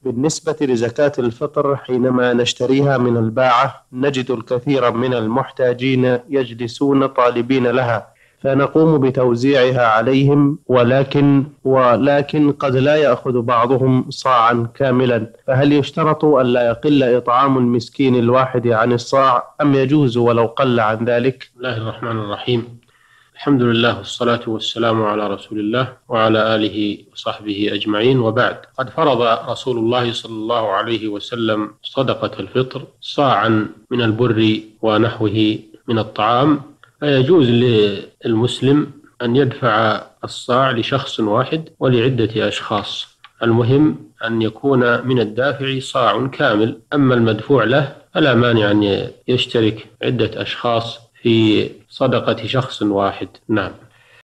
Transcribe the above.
بالنسبة لزكاة الفطر، حينما نشتريها من الباعة نجد الكثير من المحتاجين يجلسون طالبين لها، فنقوم بتوزيعها عليهم، ولكن قد لا يأخذ بعضهم صاعا كاملا، فهل يشترط أن لا يقل إطعام المسكين الواحد عن الصاع أم يجوز ولو قل عن ذلك؟ بسم الله الرحمن الرحيم. الحمد لله والصلاة والسلام على رسول الله وعلى آله وصحبه أجمعين، وبعد. قد فرض رسول الله صلى الله عليه وسلم صدقة الفطر صاعا من البر ونحوه من الطعام، فيجوز للمسلم أن يدفع الصاع لشخص واحد ولعدة أشخاص، المهم أن يكون من الدافع صاع كامل. أما المدفوع له فلا مانع أن يشترك عدة أشخاص في صدقة شخص واحد. نعم.